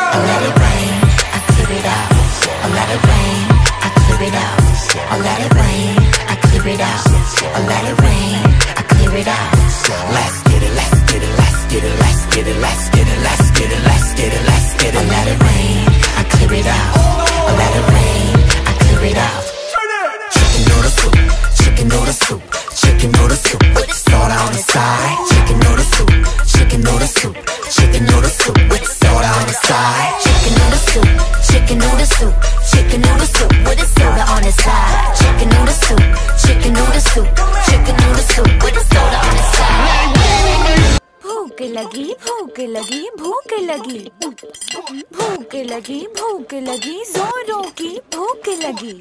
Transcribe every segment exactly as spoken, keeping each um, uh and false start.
I let it rain, I clear it out. I let it rain, I clear it out. I let it rain, I clear it out. I let it rain, I clear it out. Let's get it, let's get it, let's get it, let's get it, let's get it, let's get it, let's get it, let's get it. I let it rain, I clear it out. I let it rain, I clear it out. Chicken noodle soup, chicken noodle soup, chicken noodle soup with soda on the side. Chicken noodle soup, chicken noodle soup, chicken noodle soup with soda on the side. Chicken noodle soup, chicken noodle soup, chicken noodle soup with a soda on the side. Chicken noodle soup, chicken noodle soup, chicken noodle soup with a soda on the side. भूख लगी, भूख लगी, भूख लगी, भूख लगी, भूख लगी, जोरों की भूख लगी।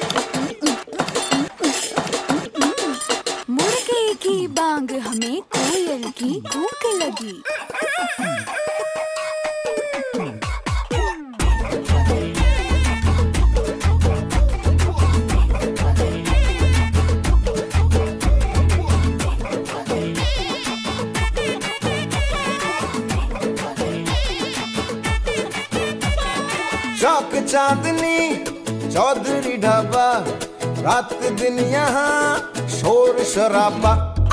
मुर्गे की बांग हमें कोयल की भूख लगी। चौक चांदनी चौधरी ढाबा, रात दिन यहाँ शोर शराबा।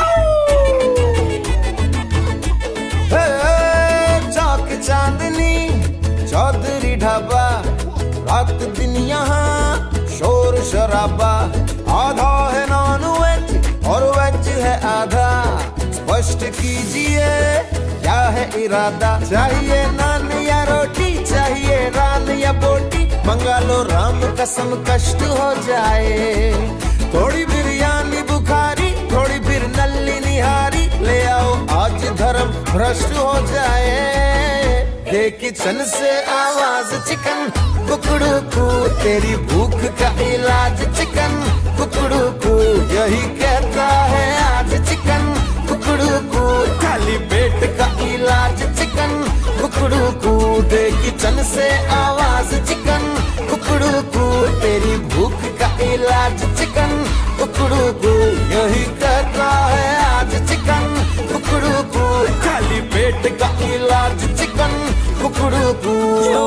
चौक चांदनी चौधरी ढाबा, रात दिन यहाँ शोर शराबा। आधा है नॉन वेज और वेज है आधा, स्पष्ट कीजिए क्या है इरादा। चाहिए नान या रोटी, चाहिए रान या बोटी, मंगा लो राम कसम कष्ट हो जाए। थोड़ी बिरयानी बुखारी, थोड़ी फिर नल्ली निहारी, ले आओ आज धर्म भ्रष्ट हो जाए। ये किचन से आवाज चिकन कुकड़ू कू, तेरी भूख का इलाज चिकन कुकड़ू कू, यही कहता है आज चिकन कुकड़ू कू। खाली पेट का इलाज चिकन कुकड़ू कू, दे किचन से आवाज चिकन कुकड़ू कू, तेरी भूख का इलाज चिकन कुकड़ू कू, यही कहता है आज चिकन कुकड़ू कू। खाली पेट का इलाज चिकन कुकड़ू कू।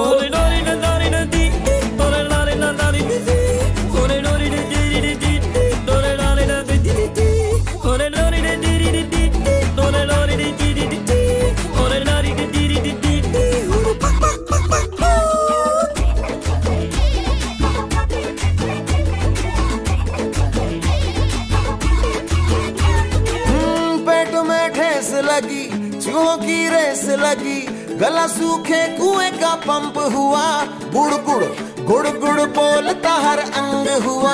लगी चूहों की रेस लगी, गला सूखे कुएं का पंप हुआ। गुड़ गुड़ गुड़ गुड़ बोलता हर अंग हुआ,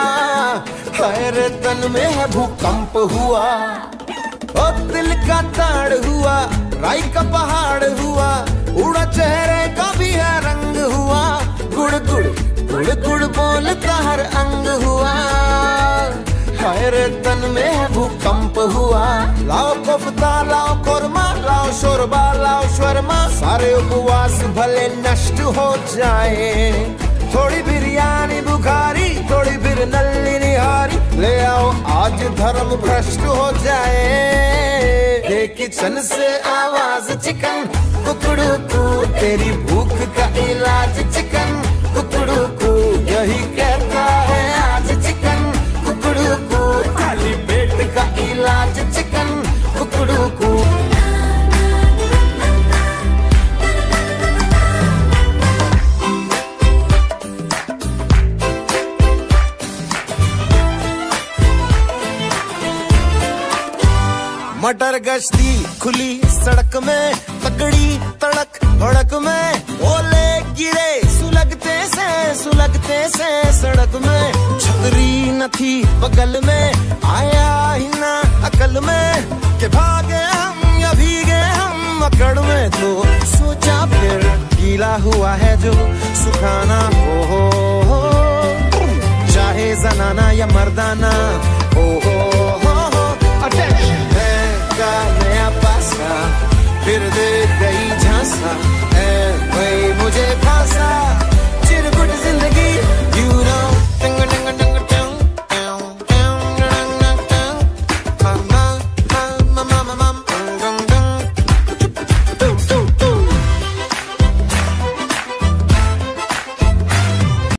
हर तन में है भूकंप हुआ। ओ दिल का ताड़ हुआ, राई का पहाड़ हुआ, उड़ा चेहरे का भी है रंग हुआ। गुड़ गुड़ गुड़ गुड़ बोलता हर अंग हुआ, हर तन में है भूकंप हुआ। लाओ कोफ्ता लाओ कोरमा, लाओ शोरबा लाओ शर्मा, सारे उपवास भले नष्ट हो जाए। थोड़ी बिरयानी बुखारी, थोड़ी फिर नल्ली निहारी, ले आओ आज धर्म भ्रष्ट हो जाए। ये किचन से आवाज चिकन कुकड़ू कू, तेरी भूख का इलाज चिकन कुकड़ू कू, यही कहता है आज चिकन कुकड़ू कू। खाली पेट का इलाज चिकन कुकड़ू कू। मटर गश्ती खुली सड़क में, तगड़ी तड़क भड़क में, ओले गिरे सुलगते से सुलगते से सड़क में। छतरी न थी बगल में, आया ही ना अकल में, कि भागे हम या भीगे हम अकड़ में। तो सोचा फिर गीला हुआ है जो सुखाना हो, हो, हो, चाहे जनाना या मर्दाना हो, हो, हो, हो। अटेंशन है का नया पासा, फिर दे गई झांसा।